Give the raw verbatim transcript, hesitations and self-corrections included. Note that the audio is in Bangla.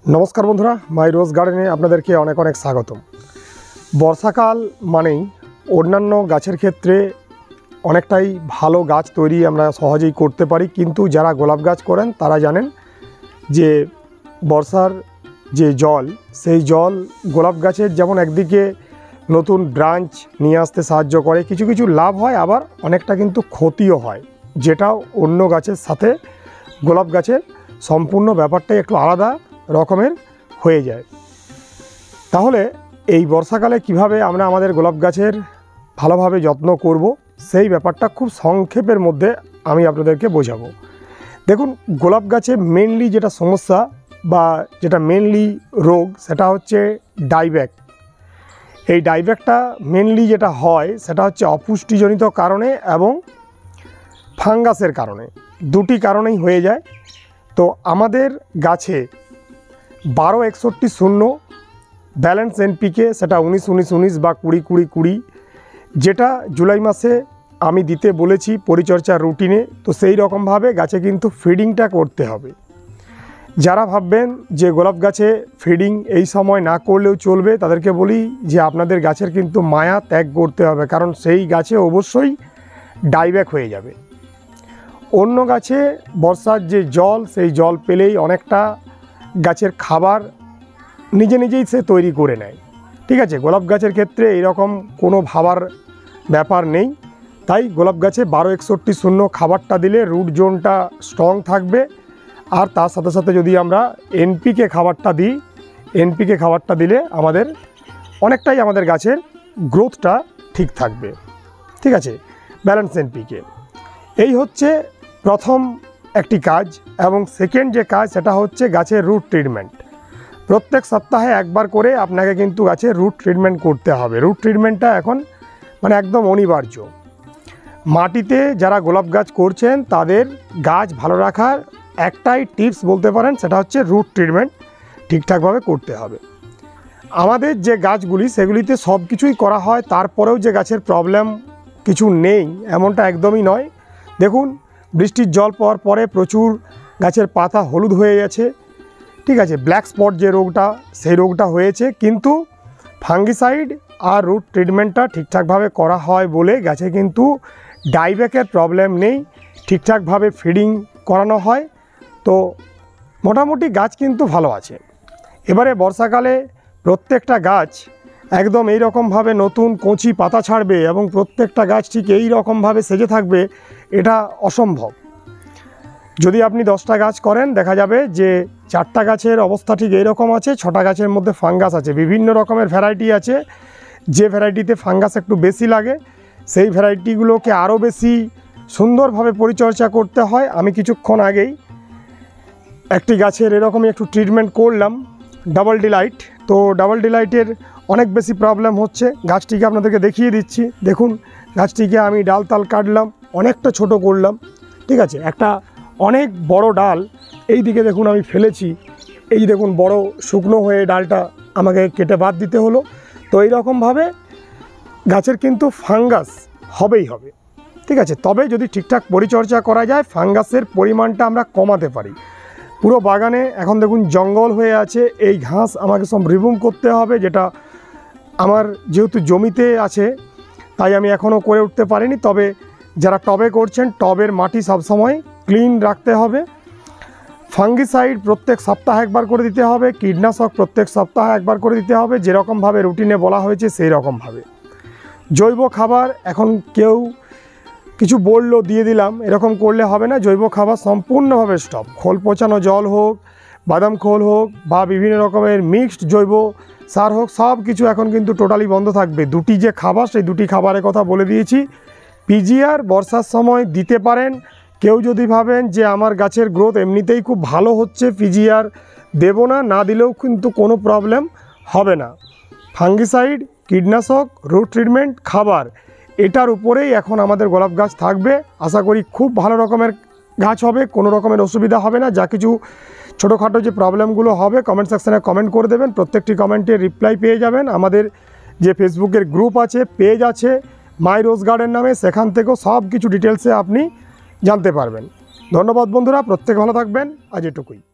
नमस्कार बंधुरा माई रोज गार्डेने आपनादेरके अनेक अनेक स्वागतम। बर्षाकाल मानेई अन्यान्य गाछेर क्षेत्रे अनेकटाई भालो गाछ तैरी आमरा सहजेई करते पारी, किन्तु जारा गोलाप गाछ करेन तारा जानेन जे बर्षार जे जल सेई जल गोलाप गाछेर जेमन एकदिके नतून ब्रांच निये आसते साहाज्य करे, किछु किछु लाभ हय आबार अनेकटा किन्तु क्षतिओ हय, जेटा अन्य गाछेर साथे गोलाप गाछेर सम्पूर्ण ব্যাপারটাই একটু আলাদা রকমের হয়ে যায়। তাহলে এই বর্ষাকালে কিভাবে আমরা আমাদের গোলাপ গাছের ভালোভাবে যত্ন করব সেই ব্যাপারটা খুব সংক্ষেপের মধ্যে আমি আপনাদেরকে বোঝাবো। দেখুন, গোলাপ গাছে মেইনলি যেটা সমস্যা বা যেটা মেইনলি রোগ সেটা হচ্ছে ডাইব্যাক। এই ডাইব্যাকটা মেইনলি যেটা হয় সেটা হচ্ছে অপুষ্টিজনিত কারণে এবং ফাঙ্গাসের কারণে, দুটি কারণেই হয়ে যায়। তো আমাদের গাছে বারো একষট্টি শূন্য ব্যালেন্স এনপিকে সেটা উনিশ উনিশ উনিশ বা কুড়ি কুড়ি কুড়ি যেটা জুলাই মাসে আমি দিতে বলেছি পরিচর্যার রুটিনে, তো সেই রকমভাবে গাছে কিন্তু ফিডিংটা করতে হবে। যারা ভাববেন যে গোলাপ গাছে ফিডিং এই সময় না করলেও চলবে তাদেরকে বলি যে আপনাদের গাছের কিন্তু মায়া ত্যাগ করতে হবে, কারণ সেই গাছে অবশ্যই ডাইব্যাক হয়ে যাবে। অন্য গাছে বর্ষার যে জল সেই জল পেলেই অনেকটা গাছের খাবার নিজে নিজেই সে তৈরি করে নেয়, ঠিক আছে। গোলাপ গাছের ক্ষেত্রে এরকম কোনো ভাবার ব্যাপার নেই, তাই গোলাপ গাছে বারো একষট্টি শূন্য খাবারটা দিলে রুট জোনটা স্ট্রং থাকবে। আর তার সাথে সাথে যদি আমরা এনপিকে খাবারটা দিই, এনপিকে খাবারটা দিলে আমাদের অনেকটাই আমাদের গাছের গ্রোথটা ঠিক থাকবে, ঠিক আছে। ব্যালেন্স এনপিকে এই হচ্ছে প্রথম একটি কাজ। এবং সেকেন্ড যে কাজ সেটা হচ্ছে গাছের রুট ট্রিটমেন্ট। প্রত্যেক সপ্তাহে একবার করে আপনাকে কিন্তু গাছের রুট ট্রিটমেন্ট করতে হবে। রুট ট্রিটমেন্টটা এখন মানে একদম অনিবার্য। মাটিতে যারা গোলাপ গাছ করছেন তাদের গাছ ভালো রাখার একটাই টিপস বলতে পারেন, সেটা হচ্ছে রুট ট্রিটমেন্ট ঠিকঠাকভাবে করতে হবে। আমাদের যে গাছগুলি সেগুলিতে সব কিছুই করা হয়, তারপরেও যে গাছের প্রবলেম কিছু নেই এমনটা একদমই নয়। দেখুন, বৃষ্টির জল পাওয়ার পরে প্রচুর গাছের পাতা হলুদ হয়ে গেছে, ঠিক আছে। ব্ল্যাক স্পট যে রোগটা সেই রোগটা হয়েছে, কিন্তু ফাঙ্গিসাইড আর রুট ট্রিটমেন্টটা ঠিকঠাকভাবে করা হয় বলে গাছে কিন্তু ডাইব্যাকের প্রবলেম নেই, ঠিকঠাকভাবে ফিডিং করানো হয়, তো মোটামুটি গাছ কিন্তু ভালো আছে। এবারে বর্ষাকালে প্রত্যেকটা গাছ একদম এই রকমভাবে নতুন কচি পাতা ছাড়বে এবং প্রত্যেকটা গাছ ঠিক এই রকমভাবে সেজে থাকবে, এটা অসম্ভব। যদি আপনি দশটা গাছ করেন দেখা যাবে যে চারটা গাছের অবস্থা ঠিক এইরকম আছে, ছটা গাছের মধ্যে ফাঙ্গাস আছে। বিভিন্ন রকমের ভ্যারাইটি আছে, যে ভ্যারাইটিতে ফাঙ্গাস একটু বেশি লাগে সেই ভ্যারাইটিগুলোকে আরও বেশি সুন্দরভাবে পরিচর্যা করতে হয়। আমি কিছুক্ষণ আগেই একটি গাছের এরকমই একটু ট্রিটমেন্ট করলাম, ডাবল ডিলাইট। তো ডাবল ডিলাইটের অনেক বেশি প্রবলেম হচ্ছে, গাছটিকে আপনাদেরকে দেখিয়ে দিচ্ছি। দেখুন, গাছটিকে আমি ডাল তাল কাটলাম, অনেকটা ছোট করলাম, ঠিক আছে। একটা অনেক বড় ডাল এই দিকে দেখুন আমি ফেলেছি, এই দেখুন বড় শুকনো হয়ে ডালটা আমাকে কেটে বাদ দিতে হলো। তো এইরকমভাবে গাছের কিন্তু ফাঙ্গাস হবেই হবে, ঠিক আছে। তবে যদি ঠিকঠাক পরিচর্যা করা যায় ফাঙ্গাসের পরিমাণটা আমরা কমাতে পারি। পুরো বাগানে এখন দেখুন জঙ্গল হয়ে আছে, এই ঘাস আমাকে সব রিমুভ করতে হবে, যেটা আমার যেহেতু জমিতে আছে তাই আমি এখনও করে উঠতে পারিনি। তবে যারা টবে করছেন টবের মাটি সবসময় ক্লিন রাখতে হবে। ফাঙ্গিসাইড প্রত্যেক সপ্তাহে একবার করে দিতে হবে, কীটনাশক প্রত্যেক সপ্তাহে একবার করে দিতে হবে, যেরকমভাবে রুটিনে বলা হয়েছে সেই রকমভাবে। জৈব খাবার এখন কেউ কিছু বললো দিয়ে দিলাম, এরকম করলে হবে না। জৈব খাবার সম্পূর্ণভাবে স্টপ। খোল পচানো জল হোক, বাদাম খোল হোক বা বিভিন্ন রকমের মিক্সড জৈব সার হোক, সব কিছু এখন কিন্তু টোটালি বন্ধ থাকবে। দুটি যে খাবার সেই দুটি খাবারের কথা বলে দিয়েছি। পিজিআর বর্ষার সময় দিতে পারেন। কেউ যদি ভাবেন যে আমার গাছের গ্রোথ এমনিতেই খুব ভালো হচ্ছে পিজিআর দেব না, না দিলেও কিন্তু কোনো প্রবলেম হবে না। ফাঙ্গিসাইড, কীটনাশক, রুট ট্রিটমেন্ট, খাবার, এটার উপরেই এখন আমাদের গোলাপ গাছ থাকবে। আশা করি খুব ভালো রকমের গাছ হবে, কোনো রকমের অসুবিধা হবে না। যা কিছু ছোটোখাটো যে প্রবলেমগুলো হবে কমেন্ট সেকশানে কমেন্ট করে দেবেন, প্রত্যেকটি কমেন্টে রিপ্লাই পেয়ে যাবেন। আমাদের যে ফেসবুকের গ্রুপ আছে, পেজ আছে মাই রোজ গার্ডেন নামে, সেখান থেকেও সব কিছু ডিটেলসে আপনি জানতে পারবেন। ধন্যবাদ বন্ধুরা, প্রত্যেকে ভালো থাকবেন। আজ এটুকুই।